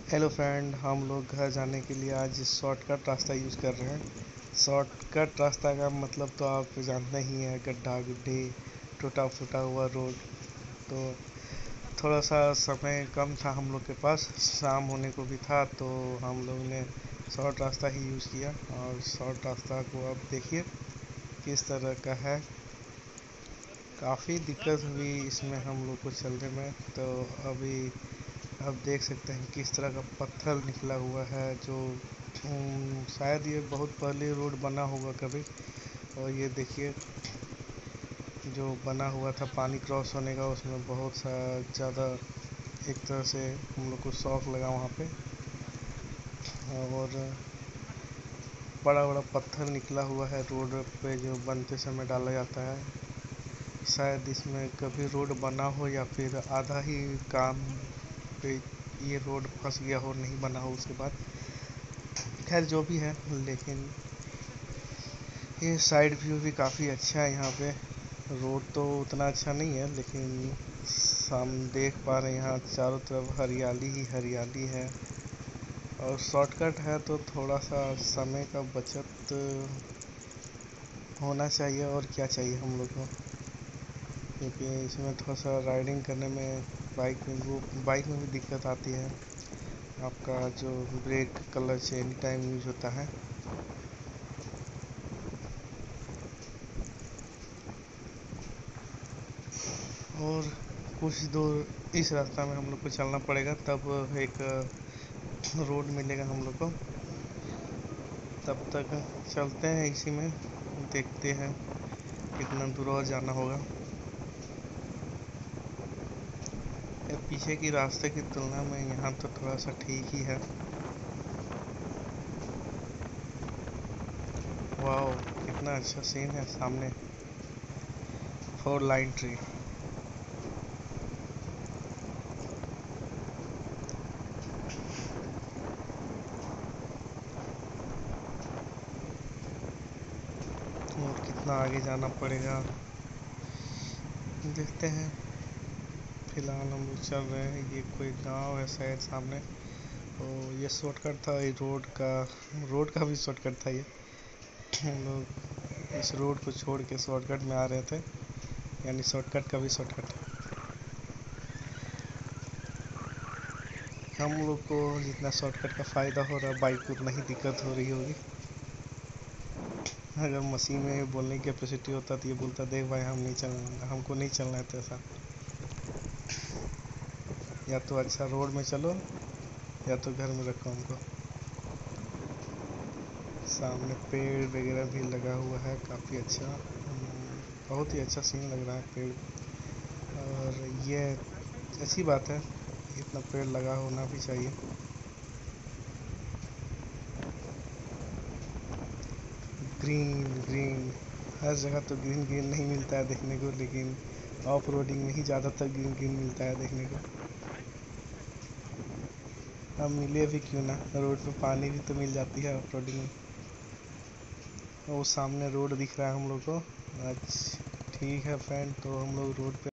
Hello friend, हम लोग घर जाने के लिए आज शॉर्टकट रास्ता यूज़ कर रहे हैं। शॉर्टकट रास्ता का मतलब तो आप जानते ही हैं, गड्ढा गुड्ढे, टूटा फूटा हुआ रोड। तो थोड़ा सा समय कम था हम लोग के पास, शाम होने को भी था, तो हम लोग ने शॉर्ट रास्ता ही यूज़ किया। और शॉर्ट रास्ता को अब देखिए किस तरह का है। काफ़ी दिक्कत हुई इसमें हम लोग को चलने में। तो अभी आप देख सकते हैं किस तरह का पत्थर निकला हुआ है, जो शायद ये बहुत पहले रोड बना होगा कभी। और ये देखिए जो बना हुआ था पानी क्रॉस होने का, उसमें बहुत सा ज़्यादा एक तरह से हम लोग को शौक लगा वहाँ पे। और बड़ा बड़ा पत्थर निकला हुआ है रोड पे, जो बनते समय डाला जाता है। शायद इसमें कभी रोड बना हो या फिर आधा ही काम पे ये रोड फंस गया हो, नहीं बना हो उसके बाद। खैर जो भी है, लेकिन ये साइड व्यू भी काफ़ी अच्छा है। यहाँ पे रोड तो उतना अच्छा नहीं है, लेकिन हम देख पा रहे हैं यहाँ चारों तरफ हरियाली ही हरियाली है। और शॉर्टकट है तो थोड़ा सा समय का बचत होना चाहिए, और क्या चाहिए हम लोग को। क्योंकि इसमें थोड़ा सा राइडिंग करने में बाइक में भी दिक्कत आती है। आपका जो brake clutch any time use होता है। और कुछ दूर इस रास्ता में हम लोग को चलना पड़ेगा, तब एक रोड मिलेगा हम लोग को। तब तक चलते हैं इसी में, देखते हैं कितना दूर और जाना होगा। पीछे की रास्ते की तुलना में यहाँ तो थोड़ा सा ठीक ही है। वाह, कितना अच्छा सीन है सामने, 4 लाइन ट्री। और कितना आगे जाना पड़ेगा देखते हैं। फिलहाल हम लोग चल रहे हैं, ये कोई गांव है शायद सामने। और ये शॉर्टकट था, ये रोड का भी शॉर्टकट था ये। हम लोग इस रोड को छोड़ के शॉर्टकट में आ रहे थे, यानी शॉर्टकट का भी शॉर्टकट। हम लोग को जितना शॉर्टकट का फ़ायदा हो रहा है, बाइक को उतना ही दिक्कत हो रही होगी। अगर मशीन में बोलने की कैपेसिटी होता तो ये बोलता, देख भाई हम नहीं चलना, हमको नहीं चलना है तेरा। या तो अच्छा रोड में चलो, या तो घर में रखो हमको। सामने पेड़ वगैरह भी लगा हुआ है, काफ़ी अच्छा। बहुत ही अच्छा सीन लग रहा है पेड़। और ये अच्छी बात है, इतना पेड़ लगा होना भी चाहिए। ग्रीन ग्रीन, हर जगह तो ग्रीन ग्रीन नहीं मिलता है देखने को, लेकिन ऑफ रोडिंग में ही ज़्यादातर ग्रीन ग्रीन मिलता है देखने को। अब मिले भी क्यों ना, रोड पे पानी भी तो मिल जाती है ऑफ रोडिंग में। वो सामने रोड दिख रहा है हम लोग को। अच्छा ठीक है फ्रेंड, तो हम लोग रोड पे